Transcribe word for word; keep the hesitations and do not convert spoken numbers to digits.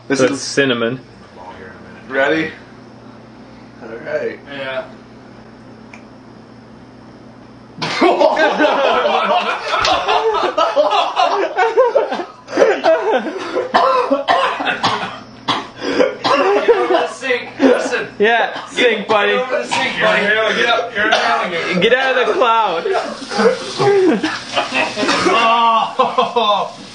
This That's is cinnamon. ready. All right. Yeah. Let's sink. Listen. Yeah, sink, buddy. Get over the sink, buddy. Get up. You're an alligator. Get out of the cloud. Oh.